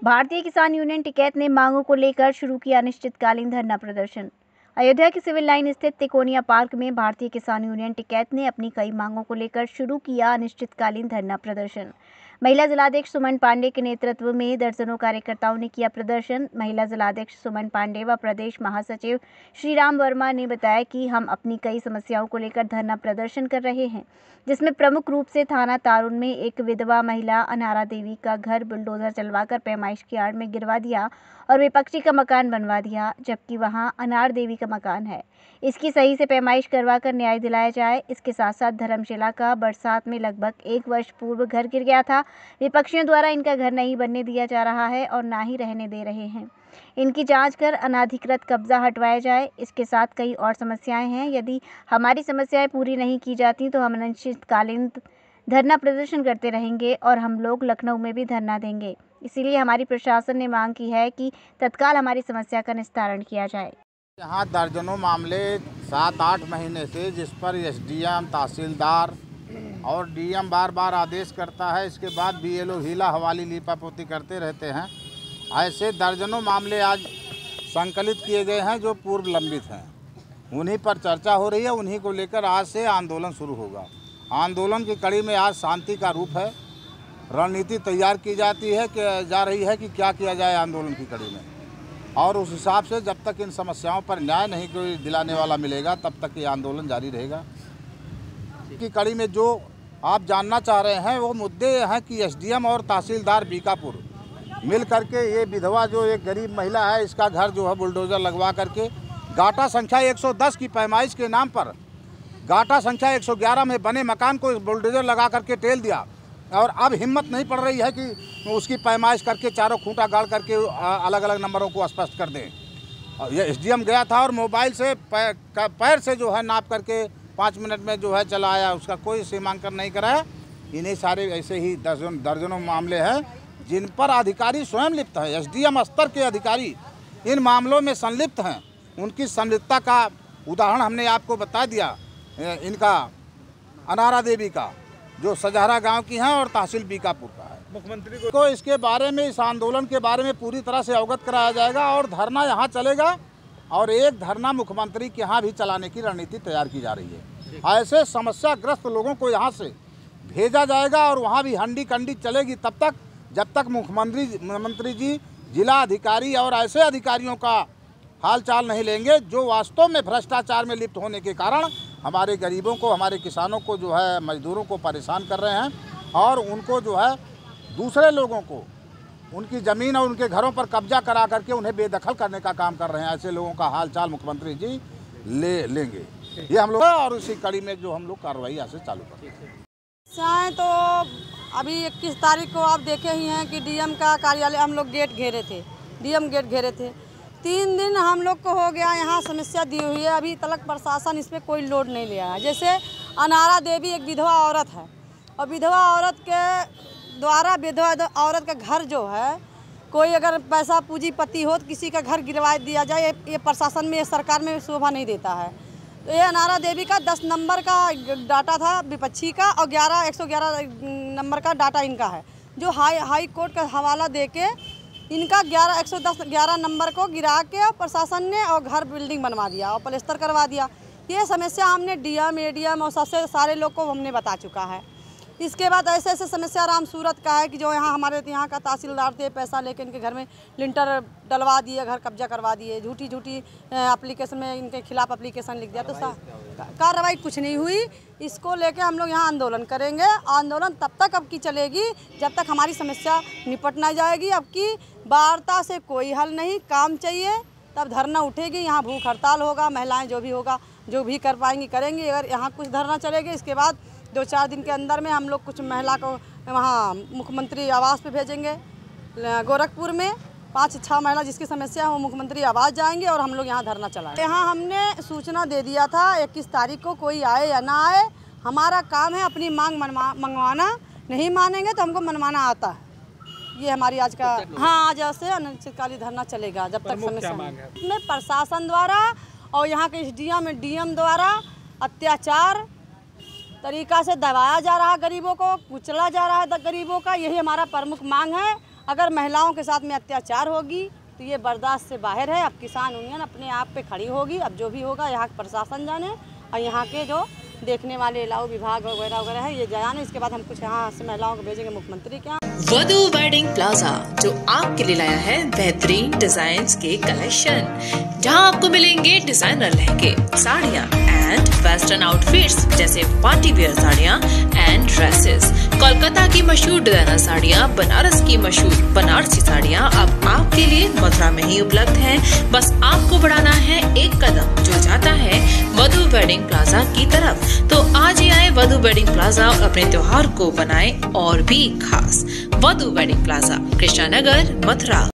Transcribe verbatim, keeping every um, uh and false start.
भारतीय किसान यूनियन टिकैत ने मांगों को लेकर शुरू किया अनिश्चितकालीन धरना प्रदर्शन। अयोध्या के सिविल लाइन स्थित तिकोनिया पार्क में भारतीय किसान यूनियन टिकैत ने अपनी कई मांगों को लेकर शुरू किया अनिश्चितकालीन धरना प्रदर्शन। महिला जिलाध्यक्ष सुमन पांडे के नेतृत्व में दर्जनों कार्यकर्ताओं ने किया प्रदर्शन। महिला जिलाध्यक्ष सुमन पांडे व प्रदेश महासचिव श्रीराम वर्मा ने बताया कि हम अपनी कई समस्याओं को लेकर धरना प्रदर्शन कर रहे हैं, जिसमें प्रमुख रूप से थाना तारुन में एक विधवा महिला अनारा देवी का घर बुलडोजर चलवाकर पैमाइश की आड़ में गिरवा दिया और विपक्षी का मकान बनवा दिया, जबकि वहां अनार देवी का मकान है। इसकी सही से पैमाइश करवाकर न्याय दिलाया जाए। इसके साथ साथ धर्मशिला का बरसात में लगभग एक वर्ष पूर्व घर गिर गया था। विपक्षियों द्वारा इनका घर नहीं बनने दिया जा रहा है और ना ही रहने दे रहे हैं। इनकी जांच कर अनाधिकृत कब्जा हटवाया जाए। इसके साथ कई और समस्याएं हैं। यदि हमारी समस्याएं पूरी नहीं की जाती तो हम अनिश्चितकालीन धरना प्रदर्शन करते रहेंगे और हम लोग लखनऊ में भी धरना देंगे। इसीलिए हमारी प्रशासन ने मांग की है कि तत्काल हमारी समस्या का निस्तारण किया जाए। यहाँ दर्जनों मामले सात आठ महीने से जिस पर एसडीएम, तहसीलदार और डीएम बार बार आदेश करता है, इसके बाद बीएलओ हीला हवाली लीपापोती करते रहते हैं। ऐसे दर्जनों मामले आज संकलित किए गए हैं जो पूर्व लंबित हैं। उन्हीं पर चर्चा हो रही है। उन्हीं को लेकर आज से आंदोलन शुरू होगा। आंदोलन की कड़ी में आज शांति का रूप है। रणनीति तैयार की जाती है कि जा रही है कि क्या किया जाए आंदोलन की कड़ी में, और उस हिसाब से जब तक इन समस्याओं पर न्याय नहीं कोई दिलाने वाला मिलेगा तब तक ये आंदोलन जारी रहेगा। की कड़ी में जो आप जानना चाह रहे हैं वो मुद्दे हैं कि एसडीएम और तहसीलदार बीकापुर मिल करके ये विधवा जो एक गरीब महिला है, इसका घर जो है बुलडोजर लगवा करके गाटा संख्या एक सौ दस की पैमाइश के नाम पर गाटा संख्या एक सौ ग्यारह में बने मकान को बुलडोजर लगा करके टेल दिया। और अब हिम्मत नहीं पड़ रही है कि उसकी पैमाइश करके चारों खूंटा गाड़ करके अलग अलग नंबरों को स्पष्ट कर दें। ये एसडीएम गया था और मोबाइल से पैर, पैर से जो है नाप करके पाँच मिनट में जो है चला आया, उसका कोई सीमांकन नहीं कराया। इन्हीं सारे ऐसे ही दर्जन दर्जनों मामले हैं जिन पर अधिकारी स्वयं लिप्त है। एसडीएम स्तर के अधिकारी इन मामलों में संलिप्त हैं। उनकी संलिप्तता का उदाहरण हमने आपको बता दिया। इनका अनारा देवी का जो सजहरा गांव की हैं और तहसील बीकापुर का है। मुख्यमंत्री को, को इसके बारे में, इस आंदोलन के बारे में पूरी तरह से अवगत कराया जाएगा और धरना यहाँ चलेगा और एक धरना मुख्यमंत्री के यहाँ भी चलाने की रणनीति तैयार की जा रही है। ऐसे समस्याग्रस्त लोगों को यहाँ से भेजा जाएगा और वहाँ भी हंडी कंडी चलेगी तब तक जब तक मुख्यमंत्री मंत्री जी, जिला अधिकारी और ऐसे अधिकारियों का हाल चाल नहीं लेंगे जो वास्तव में भ्रष्टाचार में लिप्त होने के कारण हमारे गरीबों को, हमारे किसानों को जो है, मजदूरों को परेशान कर रहे हैं और उनको जो है दूसरे लोगों को उनकी ज़मीन और उनके घरों पर कब्जा करा करके उन्हें बेदखल करने का काम कर रहे हैं। ऐसे लोगों का हाल चाल मुख्यमंत्री जी ले लेंगे। ये हम लोग और इसी कड़ी में जो हम लोग कार्रवाई यहाँ से चालू करेंगे। चाहे तो अभी इक्कीस तारीख को आप देखे ही हैं कि डीएम का कार्यालय हम लोग गेट घेरे थे, डीएम गेट घेरे थे। तीन दिन हम लोग को हो गया यहाँ समस्या दी हुई है। अभी तक प्रशासन इस पर कोई लोड नहीं लिया है। जैसे अनारा देवी एक विधवा औरत है और विधवा औरत के द्वारा विधवा औरत का घर जो है, कोई अगर पैसा पूंजीपति हो तो किसी का घर गिरवा दिया जाए, ये प्रशासन में, ये सरकार में शोभा नहीं देता है। तो ये अनारा देवी का दस नंबर का डाटा था विपक्षी का और ग्यारह एक सौ ग्यारह नंबर का डाटा इनका है, जो हाई हाई कोर्ट का हवाला दे के इनका ग्यारह एक सौ दस ग्यारह नंबर को गिरा के प्रशासन ने और घर बिल्डिंग बनवा दिया और प्लास्टर करवा दिया। ये समस्या हमने डीएम, एडीएम और सबसे सारे लोग को हमने बता चुका है। इसके बाद ऐसे ऐसे समस्या राम सूरत का है कि जो यहाँ हमारे यहाँ का तहसीलदार थे, पैसा लेके इनके घर में लिंटर डलवा दिए, घर कब्जा करवा दिए, झूठी झूठी एप्लीकेशन में इनके खिलाफ एप्लीकेशन लिख दिया, तो कार्रवाई कुछ नहीं हुई। इसको लेके हम लोग यहाँ आंदोलन करेंगे। आंदोलन तब तक अब की चलेगी जब तक हमारी समस्या निपट ना जाएगी। अब की वार्ता से कोई हल नहीं, काम चाहिए, तब धरना उठेगी। यहाँ भूख हड़ताल होगा, महिलाएं जो भी होगा, जो भी कर पाएंगी करेंगी। अगर यहाँ कुछ धरना चलेगी, इसके बाद दो चार दिन के अंदर में हम लोग कुछ महिला को वहाँ मुख्यमंत्री आवास पे भेजेंगे। गोरखपुर में पाँच छः महिला जिसकी समस्या है वो मुख्यमंत्री आवास जाएंगे और हम लोग यहाँ धरना चलाएंगे। यहाँ हमने सूचना दे दिया था इक्कीस तारीख को, कोई आए या ना आए, हमारा काम है अपनी मांग मंगवाना। नहीं मानेंगे तो हमको मनवाना आता है। ये हमारी आज का, हाँ, आज से अनिश्चितकालीन धरना चलेगा जब तक समस्या में प्रशासन द्वारा और यहाँ के एसडीएम, डीएम द्वारा अत्याचार तरीका से दबाया जा रहा है, गरीबों को कुचला जा रहा है गरीबों का। यही हमारा प्रमुख मांग है। अगर महिलाओं के साथ में अत्याचार होगी तो ये बर्दाश्त से बाहर है। अब किसान यूनियन अपने आप पे खड़ी होगी। अब जो भी होगा यहाँ प्रशासन जाने और यहाँ के जो देखने वाले इलाऊ विभाग वगैरह वगैरह है ये जाने। इसके बाद हम कुछ यहाँ से महिलाओं को भेजेंगे मुख्यमंत्री के यहाँ। वधू वेडिंग प्लाजा जो आपके लिए लाया है बेहतरीन डिजाइन के कलेक्शन, जहां आपको मिलेंगे डिजाइनर लहंगे, साड़ियां एंड वेस्टर्न आउटफिट्स जैसे पार्टी वेयर साड़ियां एंड ड्रेसेस, कोलकाता की मशहूर डिजाइनर साड़ियां, बनारस की मशहूर बनारसी साड़ियां अब आपके लिए मथुरा में ही उपलब्ध है। बस आपको बढ़ाना है एक कदम जो जाता है वधू वेडिंग प्लाजा की तरफ। तो आज ही आए वधू वेडिंग प्लाजा और अपने त्योहार को बनाएं और भी खास। Vadhu wedding plaza, Krishna Nagar, Mathura.